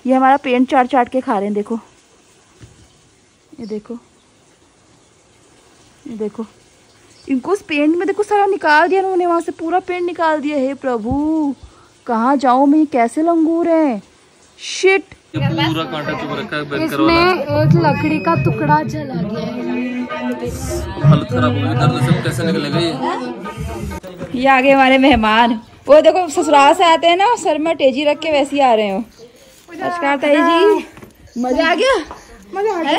ये हमारा पेंट चाट चाट के खा रहे हैं। देखो ये देखो, ये देखो, इनको उस पेंट में देखो सारा निकाल दिया उन्होंने, वहां से पूरा पेंट निकाल दिया। हे प्रभु, कहाँ जाऊं मैं, कैसे लंगूर है। शिट, पूरा कांटा चुभ रखा है। इसमें एक लकड़ी का टुकड़ा जला गया है। हालत खराब हो गई, दर्द से कैसे निकलेगा ये। ये आगे हमारे मेहमान, वो देखो ससुराल से आते हैं ना, सर में टेजी रख के वैसे ही आ रहे हो। नमस्कार ताई जी, मजा आ गया, मजा आ गया।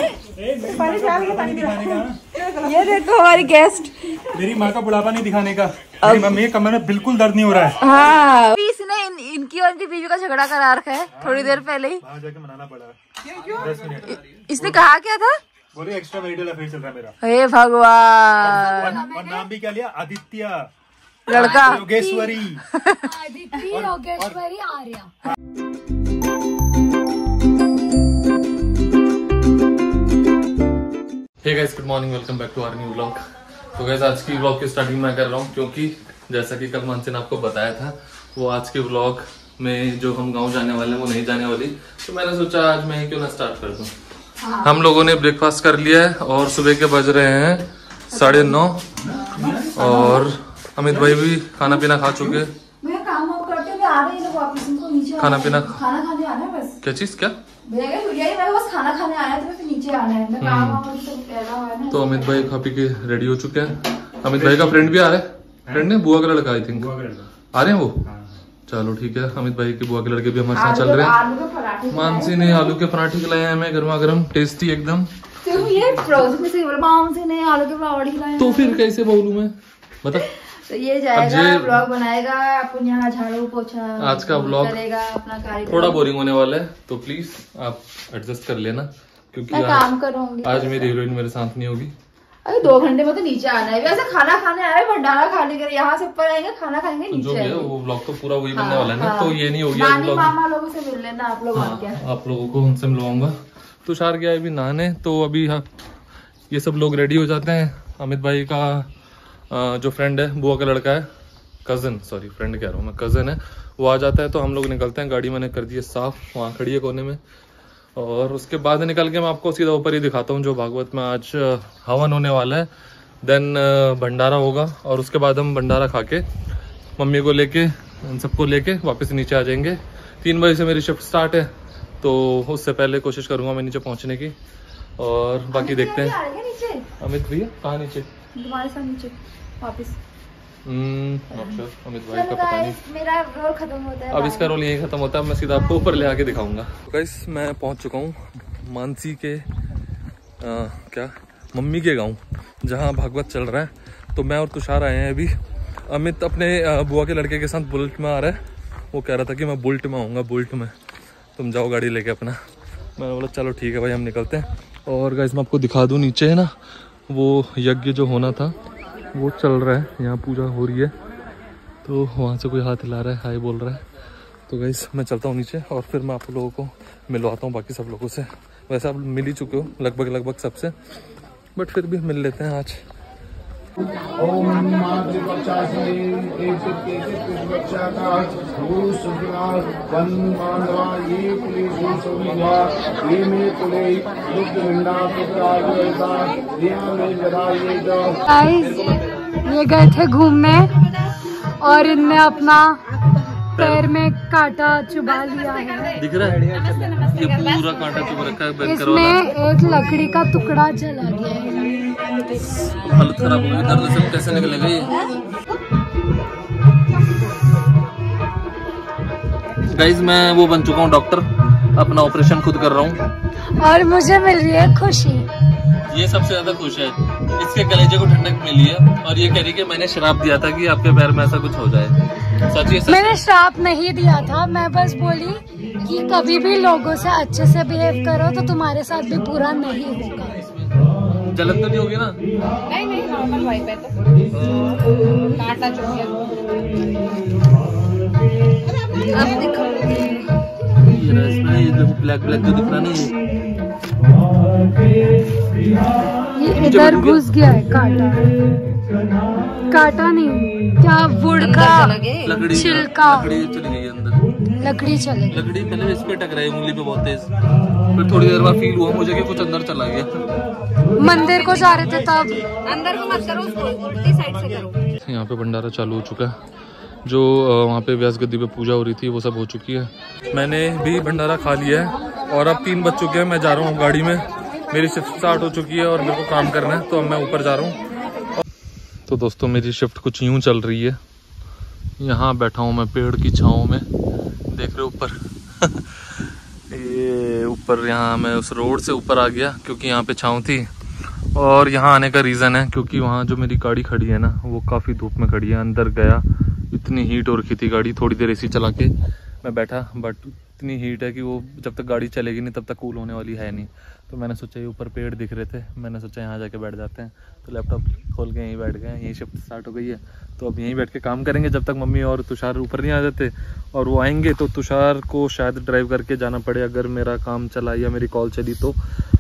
ये देखो हमारी गेस्ट, मेरी माँ का बुढ़ापा नहीं दिखाने का। मेरी मम्मी के कमर में बिल्कुल दर्द नहीं हो रहा है। हाँ, इसने इनकी और इनकी बीवी का झगड़ा करा रखा है थोड़ी देर पहले ही। बाहर जाके मनाना पड़ा 10 मिनट। इसने कहा क्या था? बोले एक्स्ट्रा मैरिटल अफेयर चल रहा है मेरा। हे भगवान, और नाम भी क्या लिया? आदित्य, लड़का Yogeshwari, Aditya Yogeshwari Arya. Hey guys, good morning, welcome back to our new vlog. तो गाइस, आज की व्लॉग की स्टार्टिंग मैं कर रहा हूँ क्योंकि जैसा कि कल मानसी ने आपको बताया था, वो आज के व्लॉग में जो हम गांव जाने वाले हैं वो नहीं जाने वाली। तो मैंने सोचा आज मैं ही क्यों ना स्टार्ट कर दूं। हम लोगों ने ब्रेकफास्ट कर लिया है और सुबह के बज रहे हैं 9:30 और अमित भाई भी खाना पीना खा चुके हैं। खाना पीना, खाना खाने आना है बस। क्या चीज, क्या बस खाना खाने आया तो फिर नीचे आना है। मैं तो अमित भाई खा पी के रेडी हो चुके हैं। अमित भाई का फ्रेंड भी आ रहा है, फ्रेंड ने बुआ का लड़का, आई थिंक आ रहे हैं वो। चलो ठीक है, अमित भाई के बुआ के लड़के भी हमारे साथ चल रहे हैं। मानसी ने आलू के पराठे खिलाए हैं हमें, गर्मा गर्म, टेस्टी एकदम। ये फ्रोजन से मानसी ने आलू के पराठे खिलाए। तो फिर कैसे बोलूं मैं, बता। तो ये जाएगा, ब्लॉग बनाएगा, अपन यहाँ झाड़ू पोछा आज का ब्लॉग करेगा, अपना कार्य थोड़ा बोरिंग होने वाला है, तो प्लीज आप एडजस्ट कर लेना क्योंकि काम करूंगी। आज मेरी हीरोइन मेरे साथ नहीं होगी। अरे 2 घंटे में तो नीचे आना है। वैसे खाना खाने आ रहे हैं, भंडारा खाने के लिए यहाँ से ऊपर आएंगे, खाना खाएंगे नीचे। जो भी है वो ब्लॉग तो पूरा वही बनने वाला है ना, तो ये नहीं हो गया नानी मामा लोगों से मिल लेना आप लोग। आप लोगों को उनसे मिलवाऊंगा। तुषार गया अभी नहाने, तो अभी ये सब लोग रेडी हो जाते हैं। अमित भाई का जो फ्रेंड है, बुआ का लड़का है, कजन, सॉरी फ्रेंड कह रहा हूँ मैं, कजन है, वो आ जाता है तो हम लोग निकलते हैं। गाड़ी मैंने कर दी है साफ, वहाँ खड़ी है कोने में। और उसके बाद निकल के मैं आपको सीधा ऊपर ही दिखाता हूँ जो भागवत में आज हवन होने वाला है। देन भंडारा होगा और उसके बाद हम भंडारा खा के मम्मी को लेके, उन सबको लेके वापस नीचे आ जाएंगे। 3 बजे से मेरी शिफ्ट स्टार्ट है, तो उससे पहले कोशिश करूँगा मैं नीचे पहुँचने की। और बाकी देखते हैं। अमित भैया कहाँ नीचे? तुम्हारे साथ नीचे वापस। अमित भाई का पता नहीं। मेरा रोल खत्म होता है, अब इसका रोल यही खत्म होता है, मैं सीधा आपको ऊपर ले आके दिखाऊंगा। गाइस, मैं पहुंच चुका हूँ मानसी के क्या मम्मी के गांव, जहां भागवत चल रहा है। तो मैं और तुषार आए हैं अभी। अमित अपने बुआ के लड़के के साथ बुलेट में आ रहा है। वो कह रहा था कि मैं बुलेट में आऊँगा, बुलेट में, तुम जाओ गाड़ी लेके अपना। मैंने बोला चलो ठीक है भाई, हम निकलते हैं। और गाइस, मैं आपको दिखा दूँ, नीचे है ना वो यज्ञ जो होना था वो चल रहा है, यहाँ पूजा हो रही है। तो वहाँ से कोई हाथ हिला रहा है, हाय बोल रहा है। तो गाइस, मैं चलता हूँ नीचे और फिर मैं आप लोगों को मिलवाता हूँ बाकी सब लोगों से। वैसे आप मिल ही चुके हो लगभग सबसे, बट फिर भी मिल लेते हैं आज। ये गए थे घूमने और इनने अपना पैर में कांटा चुभा लिया है। दिख रहा है ये पूरा कांटा चुभ रखा है। इसमें एक लकड़ी का टुकड़ा जला गया है। हालत खराब हो गई, दर्द से कैसे निकलेगा ये। गाइज, मैं वो बन चुका हूँ डॉक्टर, अपना ऑपरेशन खुद कर रहा हूँ और मुझे मिल रही है खुशी। ये सबसे ज्यादा खुश है, इसके कलेजे को ठंडक मिली है। और ये कह रही कि मैंने श्राप दिया था कि आपके पैर में ऐसा कुछ हो जाए। सच है? मैंने श्राप नहीं दिया था, मैं बस बोली कि कभी भी लोगों से अच्छे से बिहेव करो तो तुम्हारे साथ भी बुरा नहीं होगा। जलन तो नहीं होगी ना? नहीं, नॉर्मल वाइप है। तो कांटा चुभ गया। अब देखो ये जो ब्लैक जो दिख रहा नहीं, ये इधर घुस गया है कांटा। कांटा नहीं, क्या वुड का लकड़ी छिलका चली गई अंदर। लकड़ी चलेगी। लकड़ी पहले इस पे टकराई उंगली पे बहुत तेज, फिर थोड़ी देर बाद फील हुआ मुझे कि कुछ अंदर चला गया। मंदिर को जा रहे थे तब। अंदर को मत करो, उल्टी साइड से करो। यहाँ पे भंडारा चालू हो चुका है, जो वहाँ पे व्यास गद्दी पे पूजा हो रही थी वो सब हो चुकी है। मैंने भी भंडारा खा लिया है और अब 3 बज चुके हैं। मैं जा रहा हूँ गाड़ी में, मेरी शिफ्ट स्टार्ट हो चुकी है और मेरे को काम करना है, तो अब मैं ऊपर जा रहा हूँ। तो दोस्तों मेरी शिफ्ट कुछ यूँ चल रही है। यहाँ बैठा हूँ मैं पेड़ की छाँव में, देख रहे हो ऊपर ये ऊपर, यहाँ मैं उस रोड से ऊपर आ गया क्योंकि यहाँ पे छाँव थी। और यहाँ आने का रीज़न है क्योंकि वहाँ जो मेरी गाड़ी खड़ी है ना, वो काफ़ी धूप में खड़ी है। अंदर गया, इतनी हीट हो रखी थी गाड़ी, थोड़ी देर एसी चला के मैं बैठा, बट इतनी हीट है कि वो जब तक गाड़ी चलेगी नहीं तब तक कूल होने वाली है नहीं। तो मैंने सोचा ये ऊपर पेड़ दिख रहे थे, मैंने सोचा यहाँ जाके बैठ जाते हैं। तो लैपटॉप खोल के यहीं बैठ गए, यहीं शिफ्ट स्टार्ट हो गई है, तो अब यहीं बैठ के काम करेंगे जब तक मम्मी और तुषार ऊपर नहीं आ जाते। और वो आएंगे तो तुषार को शायद ड्राइव करके जाना पड़े अगर मेरा काम चला या मेरी कॉल चली तो।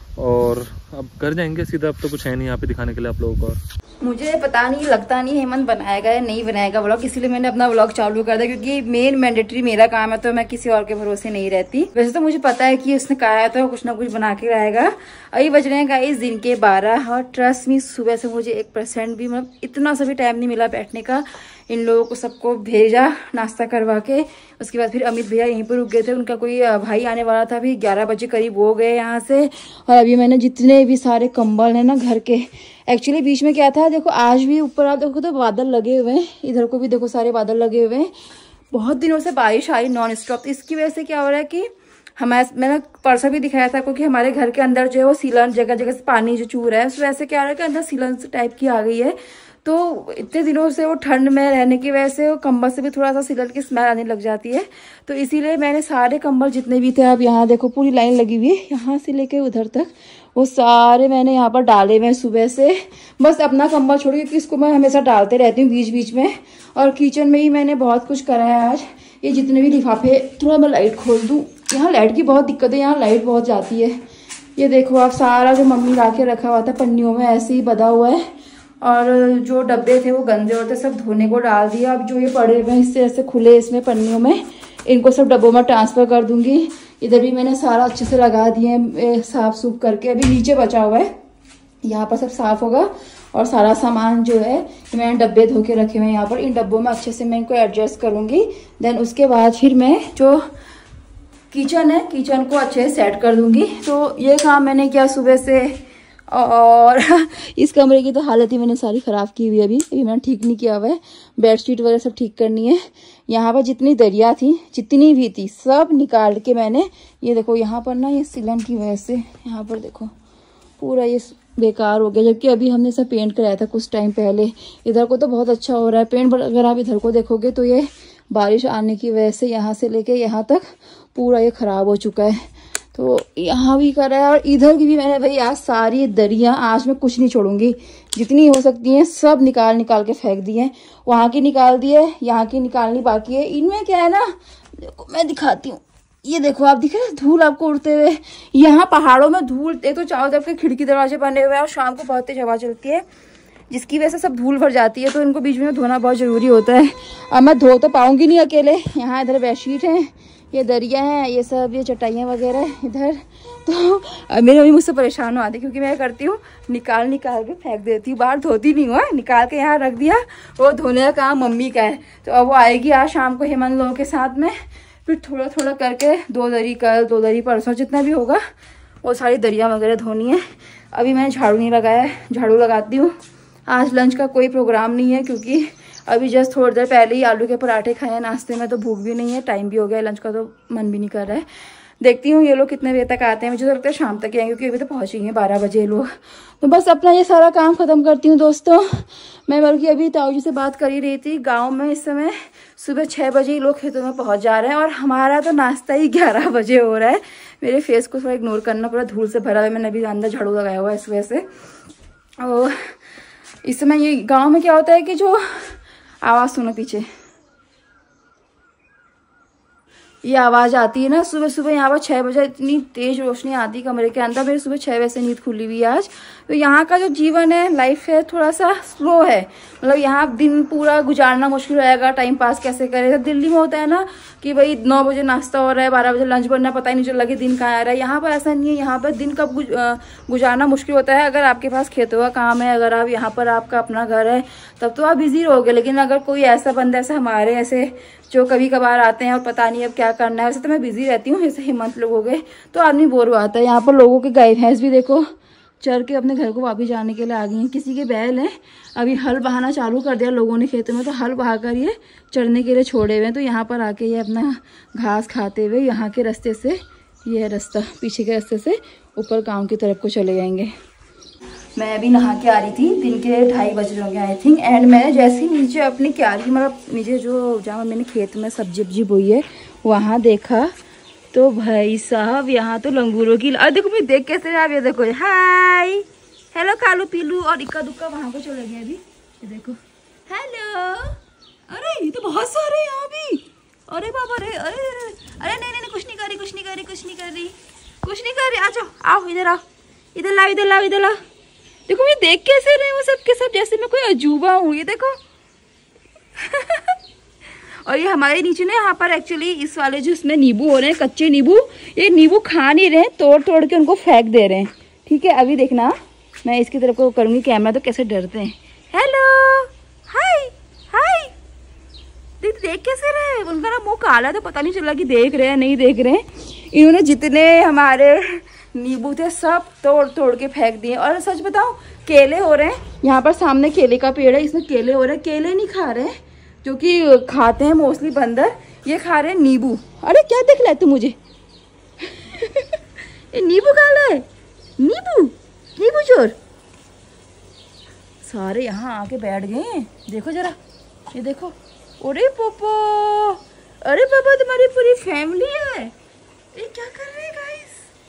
और अब कर जाएंगे सीधा, अब तो कुछ है नहीं यहाँ पे दिखाने के लिए आप लोगों को। मुझे पता नहीं, लगता नहीं हेमंत बनाएगा या नहीं बनाएगा व्लॉग, इसीलिए मैंने अपना व्लॉग चालू कर दिया क्योंकि मेन मैंडेटरी मेरा काम है, तो मैं किसी और के भरोसे नहीं रहती। वैसे तो मुझे पता है कि उसने कहा है तो कुछ ना कुछ बना के लाएगा। अभी बज रहे हैं गाइस दिन के 12 और ट्रस्ट मी सुबह से मुझे 1% भी मतलब इतना सा भी टाइम नहीं मिला बैठने का। इन लोगों को सबको भेजा नाश्ता करवा के, उसके बाद फिर अमित भैया यहीं पर रुक गए थे, उनका कोई भाई आने वाला था। अभी 11 बजे करीब हो गए यहाँ से। और अभी मैंने जितने भी सारे कंबल हैं ना घर के, एक्चुअली बीच में क्या था, देखो आज भी ऊपर आप देखो तो बादल लगे हुए हैं, इधर को भी देखो सारे बादल लगे हुए हैं। बहुत दिनों से बारिश आई नॉन स्टॉप, तो इसकी वजह से क्या हो रहा है कि मैंने परसों भी दिखाया था क्योंकि हमारे घर के अंदर जो है वो सीलन जगह जगह से पानी जो चूर है, उस वजह से क्या हो रहा है कि अंदर सीलन टाइप की आ गई है। तो इतने दिनों से वो ठंड में रहने की वजह से वो कंबल से भी थोड़ा सा सीलन की स्मेल आने लग जाती है। तो इसीलिए मैंने सारे कंबल जितने भी थे, अब यहाँ देखो पूरी लाइन लगी हुई है यहाँ से लेके उधर तक, वो सारे मैंने यहाँ पर डाले हुए हैं सुबह से। बस अपना कंबल छोड़, क्योंकि इसको मैं हमेशा डालते रहती हूँ बीच बीच में। और किचन में ही मैंने बहुत कुछ करा है आज। ये जितने भी लिफाफे, थोड़ा मैं लाइट खोल दूँ, यहाँ लाइट की बहुत दिक्कत है, यहाँ लाइट बहुत जाती है। ये देखो आप सारा जो मम्मी ला के रखा हुआ था पन्नियों में ऐसे ही बधा हुआ है। और जो डब्बे थे वो गंदे होते सब धोने को डाल दिया। अब जो ये पड़े हुए हैं इससे ऐसे खुले इसमें पन्नियों में, इनको सब डब्बों में ट्रांसफ़र कर दूंगी। इधर भी मैंने सारा अच्छे से लगा दिए साफ सूफ करके। अभी नीचे बचा हुआ है, यहाँ पर सब साफ होगा। और सारा सामान जो है मैंने डब्बे धो के रखे हुए हैं यहाँ पर, इन डब्बों में अच्छे से मैं इनको एडजस्ट करूँगी। देन उसके बाद फिर मैं जो किचन है, किचन को अच्छे से सेट कर दूँगी। तो ये काम मैंने किया सुबह से। और इस कमरे की तो हालत ही मैंने सारी ख़राब की हुई है, अभी मैंने ठीक नहीं किया हुआ है। बेडशीट वगैरह सब ठीक करनी है। यहाँ पर जितनी दरिया थी, जितनी भी थी, सब निकाल के मैंने, ये देखो यहाँ पर ना ये सीलन की वजह से यहाँ पर देखो पूरा ये बेकार हो गया, जबकि अभी हमने सब पेंट कराया था कुछ टाइम पहले। इधर को तो बहुत अच्छा हो रहा है पेंट, बट अगर आप इधर को देखोगे तो ये बारिश आने की वजह से यहाँ से लेके यहाँ तक पूरा ये ख़राब हो चुका है। तो यहाँ भी करा है और इधर की भी मैंने भाई आज सारी दरिया, आज मैं कुछ नहीं छोड़ूंगी, जितनी हो सकती हैं सब निकाल के फेंक दी हैं। वहाँ की निकाल दी है, यहाँ की निकालनी बाकी है। इनमें क्या है ना, देखो मैं दिखाती हूँ, ये देखो आप दिख रहे हैं धूल आपको उड़ते हुए। यहाँ पहाड़ों में धूल, एक तो चारों तरफ के खिड़की दरवाजे बने हुए हैं और शाम को बहुत तेज हवा चलती है जिसकी वजह से सब धूल भर जाती है। तो इनको बीच में धोना बहुत ज़रूरी होता है। अब मैं धो तो पाऊंगी नहीं अकेले। यहाँ इधर बेडशीट है, ये दरिया है, ये सब ये चटाइयाँ वगैरह इधर। तो मेरी मम्मी मुझसे परेशान हो आती क्योंकि मैं करती हूँ निकाल के फेंक देती हूँ, बाहर धोती नहीं हुआ, निकाल के यहाँ रख दिया। वो धोने का काम मम्मी का है। तो अब वो आएगी आज शाम को हेमंत लोगों के साथ में, फिर थोड़ा थोड़ा करके 2 दरी कल 2 दरी परसों जितना भी होगा वो सारी दरिया वगैरह धोनी है। अभी मैंने झाड़ू नहीं लगाया है, झाड़ू लगाती हूँ। आज लंच का कोई प्रोग्राम नहीं है क्योंकि अभी जस्ट थोड़ी देर पहले ही आलू के पराठे खाए हैं नाश्ते में, तो भूख भी नहीं है, टाइम भी हो गया है, लंच का तो मन भी नहीं कर रहा है। देखती हूँ ये लोग कितने बजे तक आते हैं, मुझे लगता है शाम तक ही आएंगे क्योंकि अभी तो पहुँच गए हैं 12 बजे ये लोग। तो बस अपना ये सारा काम ख़त्म करती हूँ दोस्तों। मैं बल्कि अभी ताऊ जी से बात कर ही रही थी, गाँव में इस समय सुबह 6 बजे ही लोग खेतों में पहुँच जा रहे हैं और हमारा तो नाश्ता ही 11 बजे हो रहा है। मेरे फेस को थोड़ा इग्नोर करना, पूरा धूल से भरा हुआ है, मैंने अभी अंदर झाड़ू लगाया हुआ है इस वजह से। और इस समय ये गाँव में क्या होता है कि जो आवाज़ सुनो पीछे, ये आवाज आती है ना सुबह सुबह। यहाँ पर 6 बजे इतनी तेज रोशनी आती है कमरे के अंदर। मेरी सुबह 6 बजे से नींद खुली हुई है आज। तो यहाँ का जो जीवन है, लाइफ है, थोड़ा सा स्लो है। मतलब यहाँ दिन पूरा गुजारना मुश्किल रहेगा, टाइम पास कैसे करेगा। दिल्ली में होता है ना कि भाई 9 बजे नाश्ता हो रहा है, 12 बजे लंच बनना, पता ही नहीं चल रहा कि दिन कहाँ आ रहा है। यहाँ पर ऐसा नहीं है। यहाँ पर दिन कब गुजारना मुश्किल होता है। अगर आपके पास खेतों का काम है, अगर आप यहाँ पर आपका अपना घर है, तब तो आप बिजी रहोगे। लेकिन अगर कोई ऐसा बंदा, ऐसा हमारे ऐसे जो कभी कभार आते हैं और पता नहीं अब क्या करना है, वैसे तो मैं बिजी रहती हूँ, जैसे हेमंत लोग हो गए, तो आदमी बोर हो आता है। यहाँ पर लोगों के गाय भैंस भी देखो चर के अपने घर को वापस जाने के लिए आ गई हैं। किसी के बैल हैं, अभी हल बहाना चालू कर दिया लोगों ने खेतों में, तो हल बहा कर ये चरने के लिए छोड़े हुए हैं। तो यहाँ पर आके ये अपना घास खाते हुए यहाँ के रास्ते से, ये है रास्ता, पीछे के रास्ते से ऊपर गाँव की तरफ को चले जाएंगे। मैं अभी नहा के आ रही थी, दिन के 2:30 बज रहे होंगे आई थिंक। एंड मैंने जैसे ही नीचे अपनी क्यारी, मतलब नीचे जो जहाँ मैंने खेत में सब्जी वब्जी बोई है, वहाँ देखा तो भाई साहब यहाँ तो लंगूरों की, अरे देखो मैं देख कैसे आप, ये देखो, हाय हेलो कालू पीलू, और इक्का दुक्का वहाँ को चले गए अभी। ये देखो हेलो, अरे ये तो बहुत सारे हैं यहाँ भी। अरे बाबा रे, अरे अरे नहीं नहीं कुछ नहीं कर रही, कुछ नहीं कर रही, कुछ नहीं कर रही, कुछ नहीं कर रही। आ जाओ, आओ इधर आओ, इधर लाओ, इधर लाओ, इधर लाओ। देखो मैं देख कैसे रहे वो सब के सब, जैसे मैं कोई अजूबा हूँ। ये देखो और ये हमारे नीचे ना, यहाँ पर एक्चुअली इस वाले जो इसमें नींबू हो रहे हैं, कच्चे नींबू, ये नींबू खा नहीं रहे हैं, तोड़ तोड़ के उनको फेंक दे रहे हैं। ठीक है, अभी देखना मैं इसकी तरफ को करूँगी कैमरा, तो कैसे डरते हैं। हेलो, हाय हाय, देख कैसे रहे। उनका ना मुँह काला, तो पता नहीं चला कि देख रहे हैं नहीं देख रहे हैं। इन्होंने जितने हमारे नींबू थे सब तोड़ तोड़ के फेंक दिए। और सच बताऊं, केले हो रहे हैं यहाँ पर, सामने केले का पेड़ है, इसमें केले हो रहे हैं। केले नहीं खा रहे हैं, जो कि खाते हैं मोस्टली बंदर, ये खा रहे हैं नींबू। अरे क्या देख रहा है तू मुझे ये नींबू खा रहा है, नींबू, नींबू चोर। सारे यहाँ आके बैठ गए हैं, देखो जरा, ये देखो। अरे पापा, अरे पापा तुम्हारी पूरी फैमिली है। ये क्या कर रहे हैं गाइस,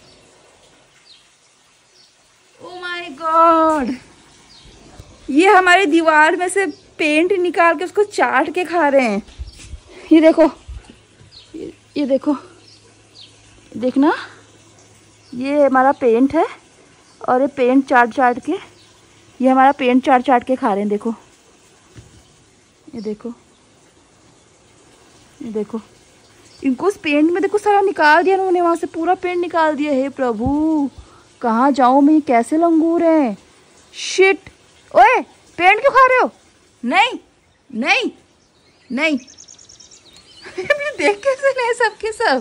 ओ माय गॉड। ये हमारी दीवार में से पेंट निकाल के उसको चाट के खा रहे हैं। ये देखो, ये देखो, देखना, ये हमारा पेंट है और ये पेंट चाट चाट के, ये हमारा पेंट चाट चाट के खा रहे हैं। देखो, ये देखो, ये देखो, इनको उस पेंट में देखो सारा निकाल दिया उन्होंने, वहां से पूरा पेंट निकाल दिया। हे प्रभु, कहाँ जाऊँ मैं, कैसे लंगूर हैं। शिट, ओए पेंट क्यों खा रहे हो। नहीं नहीं नहीं देख कैसे रहे सबके सब।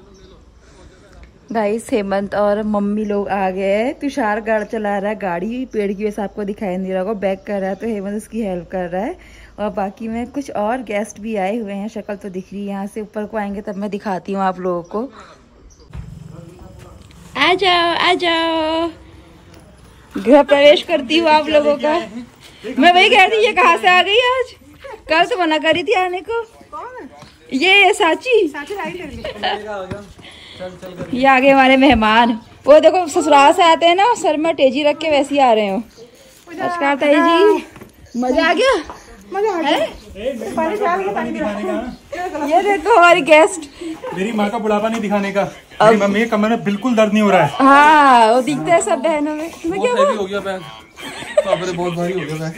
गाइस हेमंत और मम्मी लोग आ गए। तुषार गाड़ी चला रहा है, गाड़ी पेड़ की वजह से आपको दिखाई नहीं रहा होगा, बैक कर रहा है, तो हेमंत उसकी हेल्प कर रहा है। और बाकी में कुछ और गेस्ट भी आए हुए हैं, शक्ल तो दिख रही है। यहाँ से ऊपर को आएंगे तब मैं दिखाती हूँ आप लोगों को। आ जाओ आ जाओ, गृह प्रवेश करती हूँ आप लोगों का। मैं वही कह रही, ये कहाँ से आ गई आज, कल तो मना करी थी आने को। ये साची ये आगे हमारे मेहमान, वो देखो ससुराल से आते हैं ना, सर में टेजी रख के वैसे ही आ रहे हो। नमस्कार ताई जी, मजा आ गया, मजा आ गया। ये देखो हमारी गेस्ट, मेरी माँ का बुढ़ापा नहीं दिखाने का। मेरी मम्मी के कमर में बिल्कुल दर्द नहीं हो रहा है। हाँ वो दिखता है सब बहनों में। बहुत हैवी हो गया बैग, बहुत भारी हो गया बैग।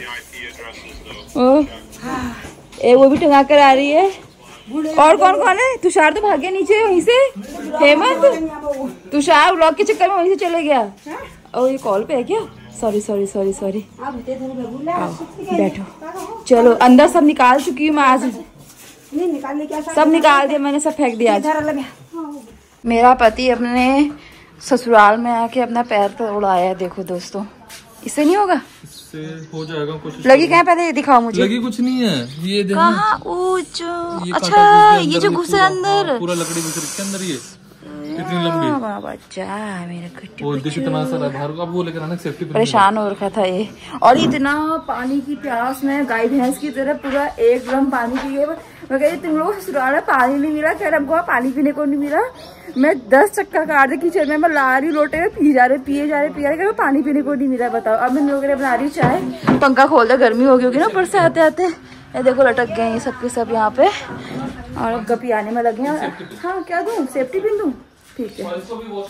वो भी टंगा कर आ रही है। और कौन कौन है। तुषार तो भागे नीचे वहीं से। हेमंत, तुषार व्लॉग के चक्कर में वहीं से चले गया। और ये कॉल पे है क्या, सॉरी सॉरी सॉरी सॉरी। बैठो, चलो अंदर सब निकाल चुकी हूँ मैं आज, सब निकाल दिया मैंने, सब फेंक दिया आज। मेरा पति अपने ससुराल में आके अपना पैर पर उड़ाया है, देखो दोस्तों। इससे नहीं होगा, इससे हो जाएगा कुछ। लगी कहाँ, पहले ये दिखाओ मुझे। लगी कुछ नहीं है, ये देखो कहाँ, अच्छा ये जो घुसे अंदर, पूरा लकड़ी घुस रही है अंदर, ये इतनी लंबी। बाबा जा मेरे कुछ वो देख इतना सारा बाहर, अब वो लेकर आना सेफ्टी। परेशान हो रखा था ये। और इतना पानी की प्यास में गाय भैंस की तरह पूरा एक ड्रम पानी पिए। मैं कह तुम लोग ससुराल पानी नहीं मिला, कह रहा हमको पानी पीने को नहीं मिला। मैं 10 चक्कर काट दी किचन में, मैं ला रही लोटे में, पी जा रहे पिए जा रहे, पानी पीने को नहीं मिला। बताओ, अब मैं लोग बना रही चाय, पंखा खोल दे, गर्मी हो गई होगी ना ऊपर से आते आते। ये देखो लटक गए ये सब के सब यहाँ पे। और अब गपी आने में लगे हैं। हाँ क्या दूँ, सेफ्टी पिन दूँ? ठीक है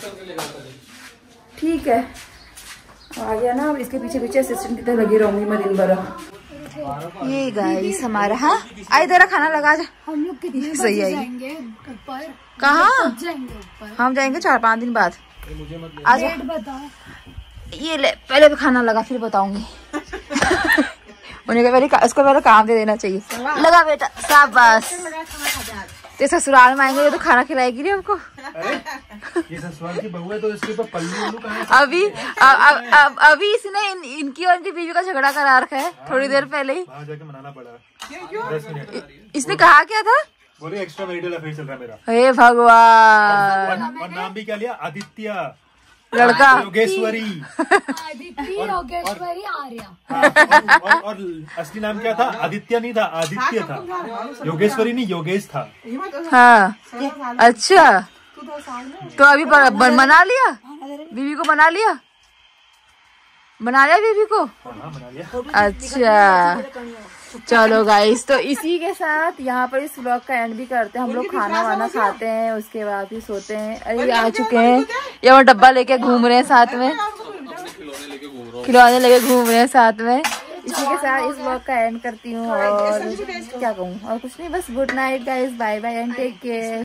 ठीक है। आ गया ना, अब इसके पीछे पीछे असिस्टेंट की तरह लगी रहूंगी मैं दिन भर। ये गाइस हमारा, हाँ आई तेरा खाना लगा जा। हम लोग कितने सही बजे आई। जाएंगे ऊपर? कहाँ जाएंगे ऊपर? हम जाएंगे 4-5 दिन बाद। आजा डेट बताओ। ये ले, पहले तो खाना लगा फिर बताऊंगी। उन्हें पहले उसको पहले काम दे देना चाहिए। लगा बेटा, शाबाश। तो ससुराल में आएंगे तो खाना खिलाएगी नहीं हमको। ये ससुराल की बहू है तो इसके ऊपर पल्लू कहाँ है? अभी इसने इनकी और इनकी बीवी का झगड़ा करा रखा है थोड़ी देर पहले ही। वहाँ जाके मनाना पड़ा 10 मिनट। इसने कहा क्या था? बोले एक्स्ट्रा मैरिटल अफेयर चल रहा है मेरा। हे भगवान। और नाम भी क्या लिया? आदित्य लड़का योगेश्वरी। आदित्य योगेश्वरी आर्या। और असली नाम क्या था? आदित्य नहीं था, आदित्य था। योगेश्वरी नहीं, योगेश था। हाँ अच्छा, तो अभी मना लिया बीवी को? बना लिया बीवी को? बना लिया। अच्छा चलो गाइस, तो इसी के साथ यहाँ पर इस व्लॉग का एंड भी करते हैं। हम लोग खाना वाना खाते हैं, उसके बाद भी सोते हैं। अरे आ चुके हैं, ये वो डब्बा लेके घूम रहे हैं साथ में, खिलौने लेके घूम रहे हैं साथ में। इसी के साथ इस व्लॉग का एंड करती हूँ और क्या कहूँ, और कुछ नहीं, बस good night guys, bye bye and take care.